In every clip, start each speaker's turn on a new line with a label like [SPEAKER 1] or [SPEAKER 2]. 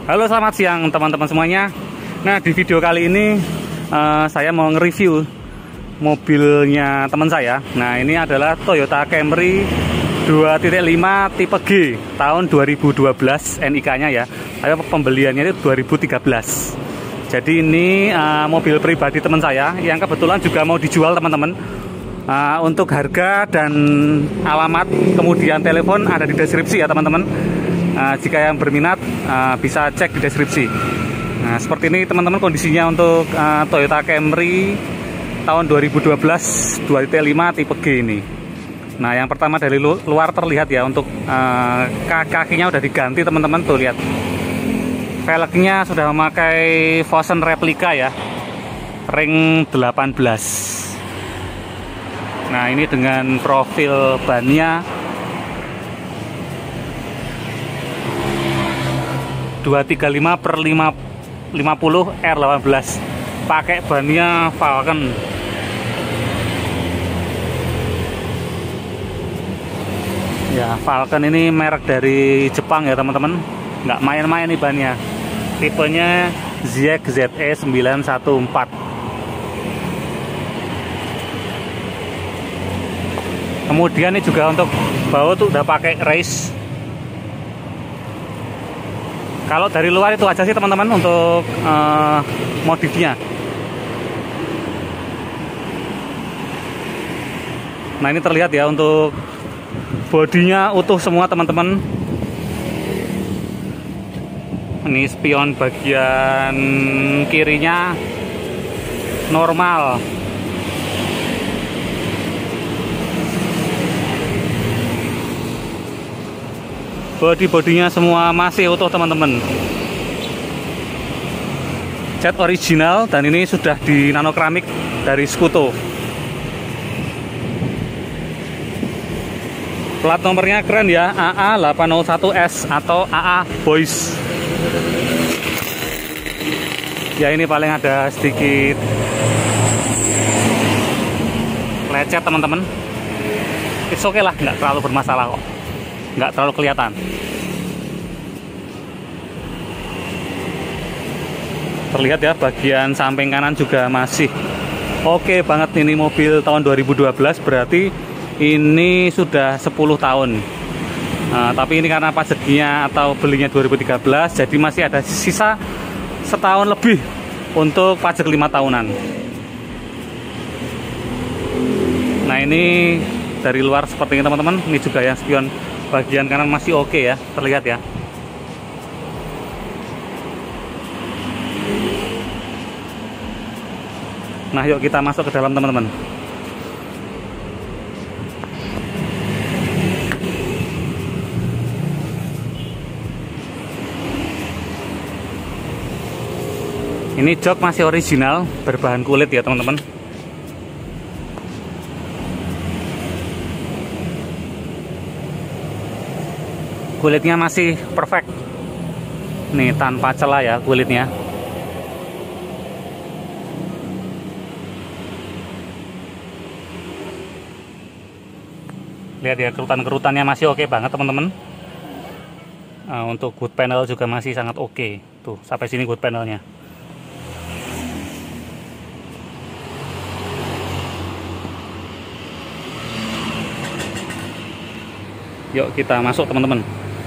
[SPEAKER 1] Halo, selamat siang teman-teman semuanya. Nah, di video kali ini saya mau nge-review mobilnya teman saya. Nah, ini adalah Toyota Camry 2.5 tipe G tahun 2012 NIK-nya ya. Tapi pembeliannya itu 2013. Jadi ini mobil pribadi teman saya yang kebetulan juga mau dijual teman-teman. Untuk harga dan alamat kemudian telepon ada di deskripsi ya teman-teman. Jika yang berminat bisa cek di deskripsi. Nah, seperti ini teman-teman kondisinya untuk Toyota Camry tahun 2012 2.5 tipe G ini. Nah, yang pertama dari luar terlihat ya, untuk kakinya udah diganti teman-teman, tuh lihat. Velgnya sudah memakai Vossen replika ya, ring 18. Nah, ini dengan profil bannya 235/50 R18, pakai bannya Falcon. Ya, Falcon ini merek dari Jepang ya teman-teman, nggak main-main nih bannya. Tipenya ZXZE 914. Kemudian ini juga untuk baut tuh udah pakai race. Kalau dari luar itu aja sih teman-teman untuk modifnya. Nah, ini terlihat ya, untuk bodinya utuh semua teman-teman. Ini spion bagian kirinya normal. Bodinya semua masih utuh teman-teman. Cat original, dan ini sudah di nano keramik dari Skuto. Plat nomornya keren ya, AA801S atau AA Boys. Ya, ini paling ada sedikit lecet teman-teman. It's okay lah, nggak terlalu bermasalah kok, nggak terlalu kelihatan. Terlihat ya, bagian samping kanan juga masih oke banget. Ini mobil tahun 2012, berarti ini sudah 10 tahun. Nah, tapi ini karena pajaknya atau belinya 2013, jadi masih ada sisa setahun lebih untuk pajak 5 tahunan. Nah, ini dari luar seperti ini teman-teman. Ini juga yang spion bagian kanan masih oke ya, terlihat ya. Nah, yuk kita masuk ke dalam teman-teman. Ini jok masih original, berbahan kulit ya teman-teman. Kulitnya masih perfect. Nih, tanpa celah ya kulitnya. Lihat ya, kerutan-kerutannya masih oke banget teman-teman. Untuk hood panel juga masih sangat oke. Tuh, sampai sini hood panelnya. Yuk kita masuk teman-teman.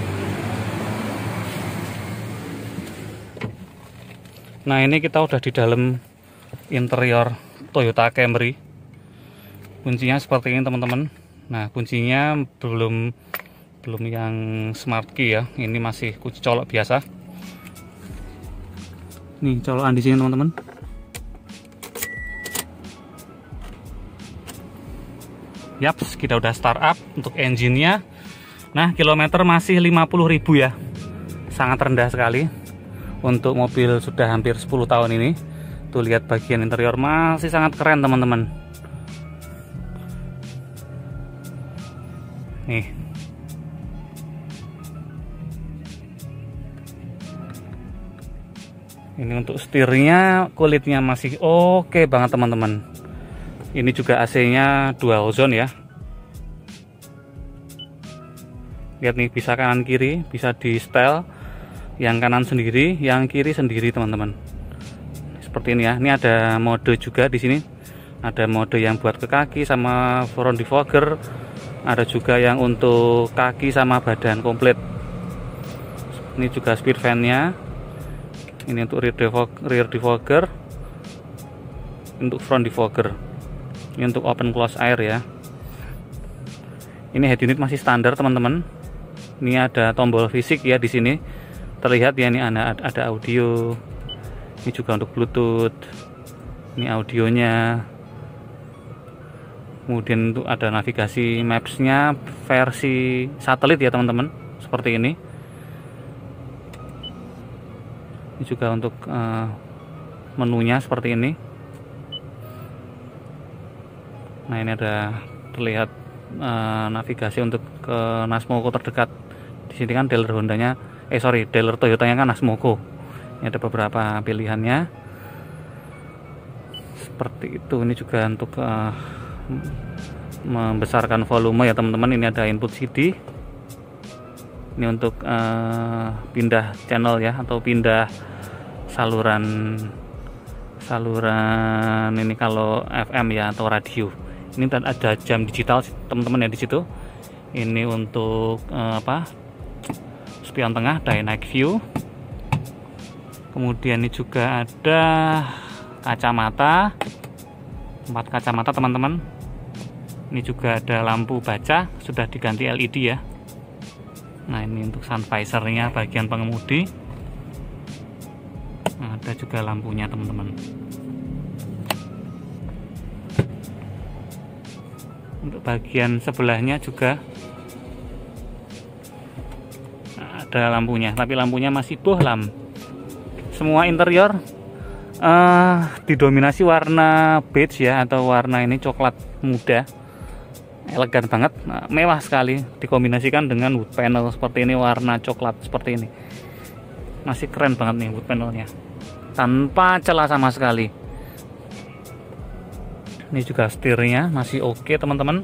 [SPEAKER 1] Nah, ini kita udah di dalam interior Toyota Camry. Kuncinya seperti ini teman-teman. Nah, kuncinya belum yang smart key ya. Ini masih kunci colok biasa. Nih colokan di sini teman-teman. Yaps, kita udah start up untuk engine-nya. Nah, kilometer masih 50.000 ya. Sangat rendah sekali untuk mobil sudah hampir 10 tahun ini. Tuh, lihat bagian interior masih sangat keren teman-teman. Nih. Ini untuk setirnya, kulitnya masih oke banget teman-teman. Ini juga AC-nya dual zone ya. Lihat nih, bisa kanan kiri, bisa di setel. Yang kanan sendiri, yang kiri sendiri teman-teman. Seperti ini ya. Ini ada mode juga di sini. Ada mode yang buat ke kaki sama front defogger. Ada juga yang untuk kaki sama badan komplit. Ini juga speed fan-nya. Ini untuk rear defogger. Untuk front defogger. Ini untuk open close air ya. Ini head unit masih standar teman-teman. Ini ada tombol fisik ya di sini. Terlihat ya, ini ada audio. Ini juga untuk Bluetooth. Ini audionya. Kemudian untuk ada navigasi maps-nya versi satelit ya teman-teman. Seperti ini. Ini juga untuk menunya seperti ini. Nah, ini ada terlihat navigasi untuk ke Nasmoko terdekat. Di sini kan dealer Hondanya, dealer Toyotanya kan Nasmoko. Ini ada beberapa pilihannya. Seperti itu. Ini juga untuk membesarkan volume ya teman-teman. Ini ada input CD. Ini untuk pindah channel ya, atau pindah saluran ini kalau FM ya, atau radio. Ini ada jam digital teman-teman ya di situ. Ini untuk spion tengah dynamic view. Kemudian ini juga ada kacamata, 4 kacamata teman-teman. Ini juga ada lampu baca, sudah diganti LED ya. Nah, ini untuk sun visor-nya bagian pengemudi. Nah, ada juga lampunya teman-teman. Untuk bagian sebelahnya juga ada lampunya, tapi lampunya masih bohlam. Semua interior didominasi warna beige ya, atau warna ini coklat muda. Elegan banget, mewah sekali, dikombinasikan dengan wood panel seperti ini, warna coklat seperti ini. Masih keren banget nih wood panelnya, tanpa celah sama sekali. Ini juga setirnya masih oke teman-teman.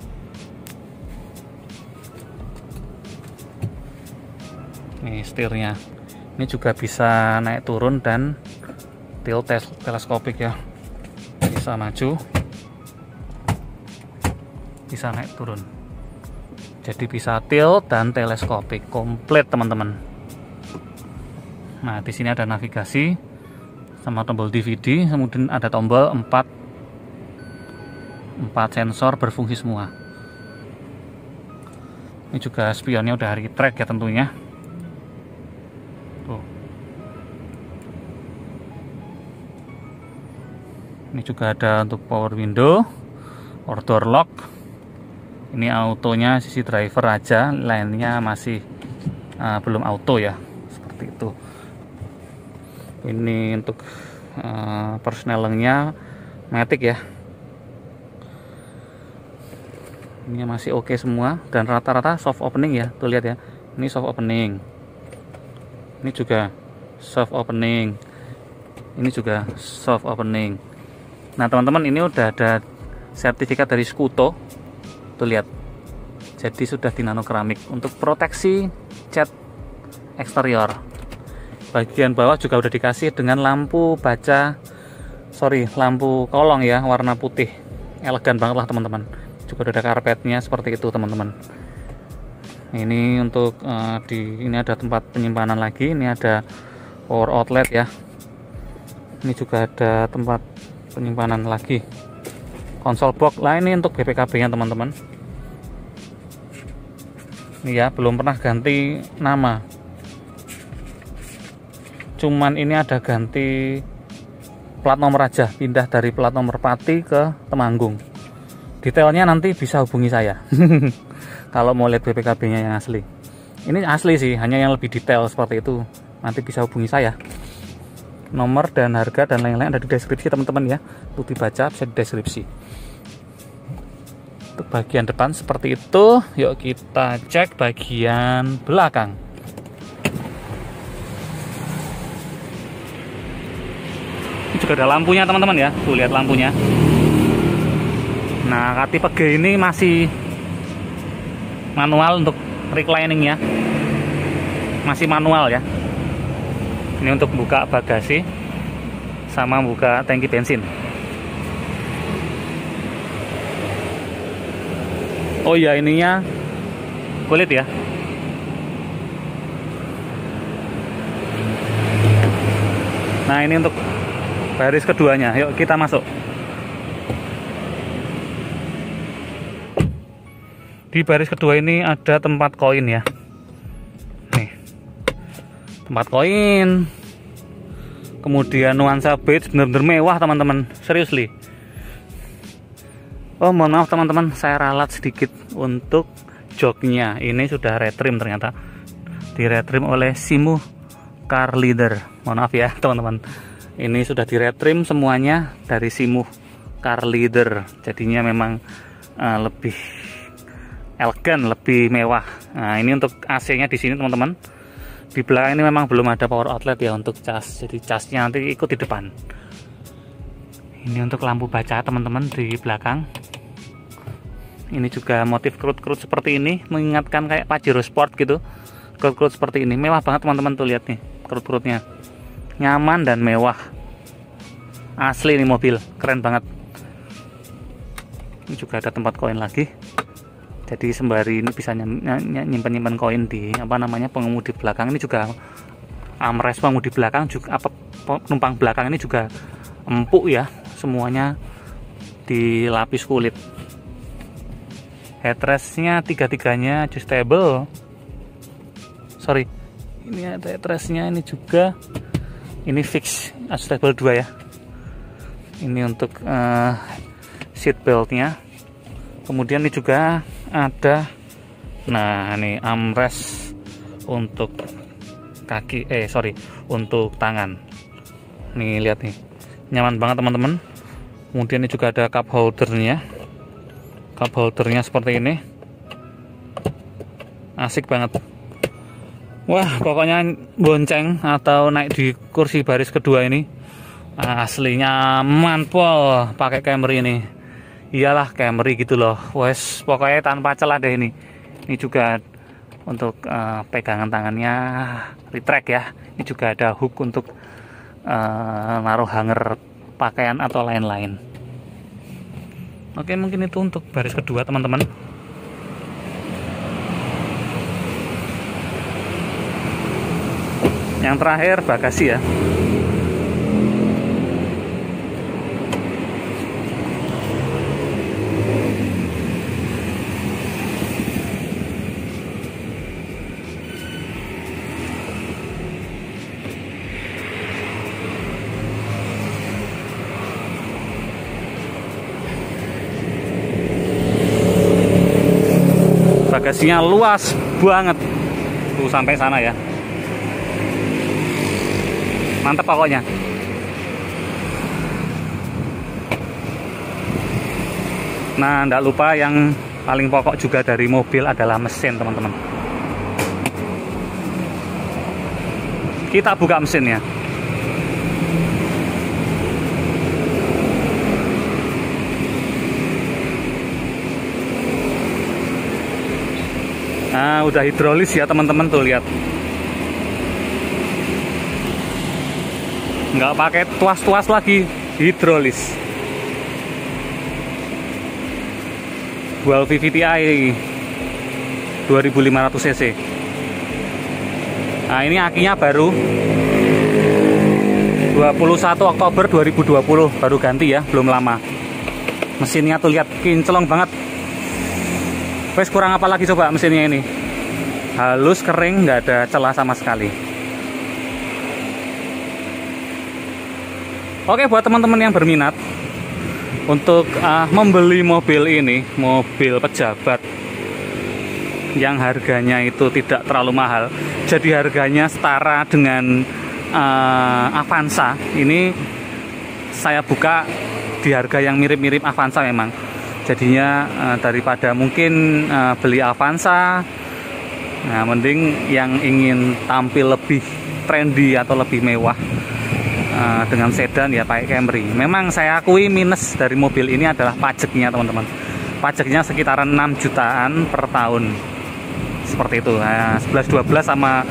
[SPEAKER 1] Nih setirnya, ini juga bisa naik turun dan tilt teleskopik ya, bisa maju, bisa naik turun, jadi bisa tilt dan teleskopik komplit teman-teman. Nah, di sini ada navigasi sama tombol DVD, kemudian ada tombol 4 sensor berfungsi semua. Ini juga spionnya udah retract ya tentunya. Tuh. Ini juga ada untuk power window, door lock. Ini autonya sisi driver aja, lainnya masih belum auto ya, seperti itu. Ini untuk persnelingnya matic ya. Ini masih oke semua, dan rata-rata soft opening ya, tuh lihat ya. Ini soft opening. Ini juga soft opening. Ini juga soft opening. Nah teman-teman, ini udah ada sertifikat dari Skuto. Tuh lihat. Jadi sudah di nano keramik untuk proteksi cat eksterior. Bagian bawah juga udah dikasih dengan lampu lampu kolong ya, warna putih. Elegan banget lah teman-teman. Juga udah ada karpetnya seperti itu teman-teman. Ini untuk ini ada tempat penyimpanan lagi. Ini ada power outlet ya. Ini juga ada tempat penyimpanan lagi. Konsol box lah, ini untuk BPKB nya teman-teman. Ini ya, belum pernah ganti nama. Cuman ini ada ganti plat nomor aja, pindah dari plat nomor Pati ke Temanggung. Detailnya nanti bisa hubungi saya. Kalau mau lihat BPKB-nya yang asli. Ini asli sih, hanya yang lebih detail seperti itu. Nanti bisa hubungi saya. Nomor dan harga dan lain-lain ada di deskripsi teman-teman ya. Untuk dibaca bisa di deskripsi. Untuk bagian depan seperti itu. Yuk kita cek bagian belakang. Ini juga ada lampunya teman-teman ya. Tuh lihat lampunya. Nah, tipe G ini masih manual untuk reclining ya. Masih manual ya. Ini untuk buka bagasi sama buka tangki bensin. Oh iya, ininya kulit ya. Nah, ini untuk baris keduanya. Yuk kita masuk. Di baris kedua ini ada tempat koin ya. Nih, tempat koin. Kemudian nuansa beige, bener-bener mewah teman-teman. Serius li. Oh, mohon maaf teman-teman, saya ralat sedikit untuk joknya. Ini sudah retrim ternyata. Di retrim oleh Simu Car Leader. Mohon maaf ya teman-teman. Ini sudah di retrim semuanya dari Simu Car Leader. Jadinya memang lebih elegan, lebih mewah. Nah, ini untuk AC-nya di sini teman-teman. Di belakang ini memang belum ada power outlet ya untuk cas. Jadi casnya nanti ikut di depan. Ini untuk lampu baca teman-teman di belakang. Ini juga motif kerut-kerut seperti ini, mengingatkan kayak Pajero Sport gitu. Kerut-kerut seperti ini, mewah banget teman-teman, tuh lihat nih kerut-kerutnya. Nyaman dan mewah. Asli ini mobil, keren banget. Ini juga ada tempat koin lagi. Jadi sembari ini bisa nyimpan koin di pengemudi belakang. Ini juga armrest pengemudi belakang juga, penumpang belakang ini juga empuk ya, semuanya dilapis kulit. Headrestnya tiga-tiganya adjustable. Sorry, ini ada headrestnya, ini juga ini fix adjustable 2 ya. Ini untuk seat beltnya. Kemudian ini juga ada, nah ini armrest untuk kaki, untuk tangan. Nih lihat nih, nyaman banget teman-teman. Kemudian ini juga ada cup holdernya. Cup holdernya seperti ini, asik banget. Wah, pokoknya bonceng atau naik di kursi baris kedua ini aslinya nyaman pakai Camry ini. Iyalah Camry gitu loh, wes pokoknya tanpa celah deh ini. Ini juga untuk pegangan tangannya retract ya. Ini juga ada hook untuk naruh hanger pakaian atau lain-lain. Oke, mungkin itu untuk baris kedua teman-teman. Yang terakhir bagasi ya. Bagasinya luas banget tuh sampai sana ya, mantap pokoknya. Nah, tidak lupa yang paling pokok juga dari mobil adalah mesin teman-teman. Kita buka mesinnya. Nah, udah hidrolis ya teman-teman, tuh lihat. Nggak pakai tuas-tuas lagi, hidrolis. Dual VVT-i 2500 cc. Nah, ini akinya baru 21 Oktober 2020 baru ganti ya, belum lama. Mesinnya tuh lihat, kinclong banget. Wes, kurang apa lagi coba mesinnya ini? Halus, kering, nggak ada celah sama sekali. Oke, buat teman-teman yang berminat untuk membeli mobil ini, mobil pejabat yang harganya itu tidak terlalu mahal, jadi harganya setara dengan Avanza. Ini saya buka di harga yang mirip-mirip Avanza memang. Jadinya daripada mungkin beli Avanza, nah mending yang ingin tampil lebih trendy atau lebih mewah dengan sedan ya pakai Camry. Memang saya akui minus dari mobil ini adalah pajaknya teman-teman. Pajaknya sekitaran 6 jutaan per tahun. Seperti itu. Nah, 11-12 sama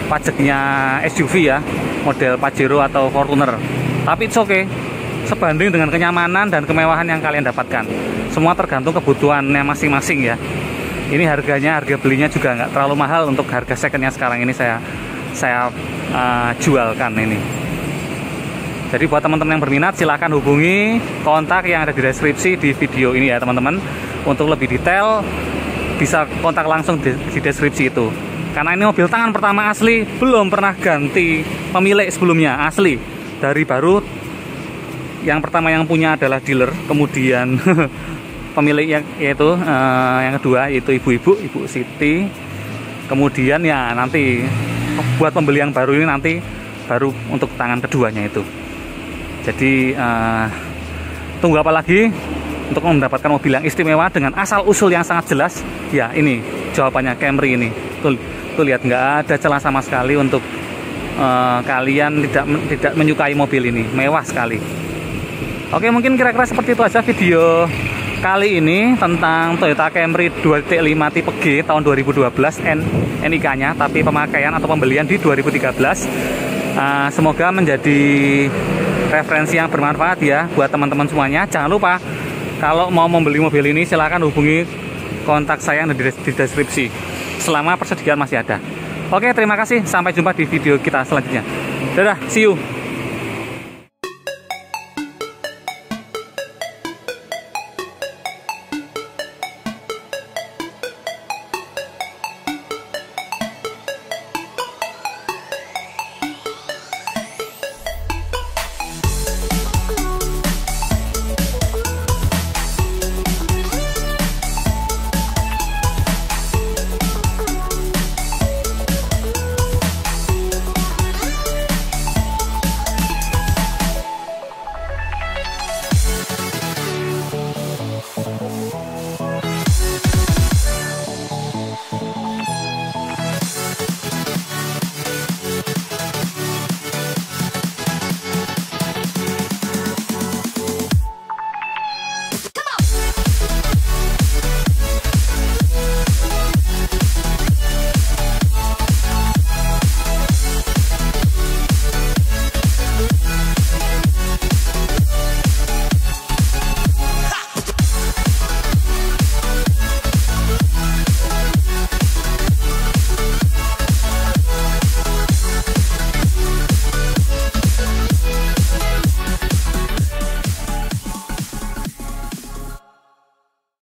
[SPEAKER 1] pajaknya SUV ya, model Pajero atau Fortuner. Tapi it's okay, sebanding dengan kenyamanan dan kemewahan yang kalian dapatkan. Semua tergantung kebutuhannya masing-masing ya. Ini harga belinya juga nggak terlalu mahal untuk harga secondnya sekarang ini saya jualkan ini. Jadi buat teman-teman yang berminat silahkan hubungi kontak yang ada di deskripsi di video ini ya teman-teman. Untuk lebih detail bisa kontak langsung di deskripsi itu. Karena ini mobil tangan pertama asli, belum pernah ganti pemilik sebelumnya, asli. Dari baru yang pertama yang punya adalah dealer, kemudian pemilik yaitu yang kedua yaitu Ibu Siti. Kemudian ya nanti buat pembeli yang baru ini nanti baru untuk tangan keduanya itu. Jadi tunggu apa lagi untuk mendapatkan mobil yang istimewa dengan asal usul yang sangat jelas? Ya ini jawabannya, Camry ini. Tuh lihat, nggak ada celah sama sekali untuk kalian tidak menyukai mobil ini, mewah sekali. Oke, mungkin kira-kira seperti itu aja video kali ini tentang Toyota Camry 2.5 tipe G tahun 2012 NIK-nya, tapi pemakaian atau pembelian di 2013. Semoga menjadi referensi yang bermanfaat ya buat teman-teman semuanya. Jangan lupa kalau mau membeli mobil ini silahkan hubungi kontak saya yang ada di deskripsi selama persediaan masih ada. Oke, terima kasih, sampai jumpa di video kita selanjutnya. Dadah, see you.